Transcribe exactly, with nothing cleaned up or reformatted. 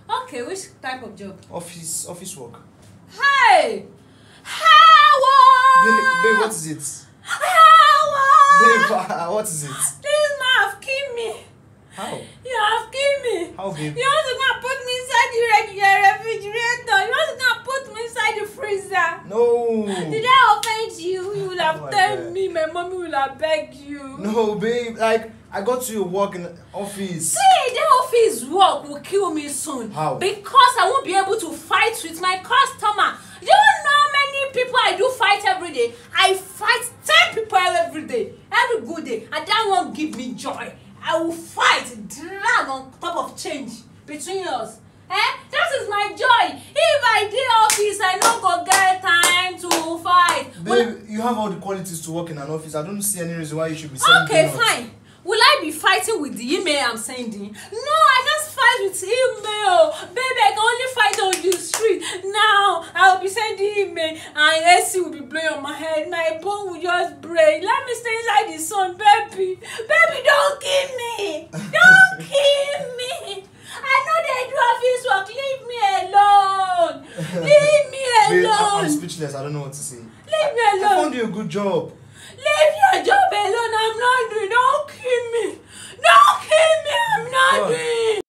Okay, which type of job? Office office work. Hey! How? Babe, babe, what is it? How? Babe, what is it? This man have killed me. How? You have killed me. How, babe? You want to go and put me inside the regular refrigerator. You want to go and put me inside the freezer. No. Did I offend you? You will have Oh my told God. me. My mommy will have begged you. No, babe. Like, I got to work in the office. See, the office work will kill me soon. How? Because I won't be able to fight with my customer. You don't know how many people I do fight every day. I fight ten people every day, every good day, and that won't give me joy. I will fight, drag on top of change between us. Eh? That is my joy. If I did office, I don't go get time to fight. Babe, Well, you have all the qualities to work in an office. I don't see any reason why you should be sending okay, notes. fine. Will I be fighting with the email I'm sending? No, I just fight with email. Baby, I can only fight on the street. Now, I'll be sending email and A C will be blowing on my head. My bone will just break. Let me stay inside the sun, baby. Baby, don't kill me. Don't kill me. I know they do office work. Leave me alone. Leave me Babe, alone. I'm speechless. I don't know what to say. Leave me I alone. found you a good job. Leave your job alone. I'm not doing. Don't kill me. Don't kill me. I'm not God. doing.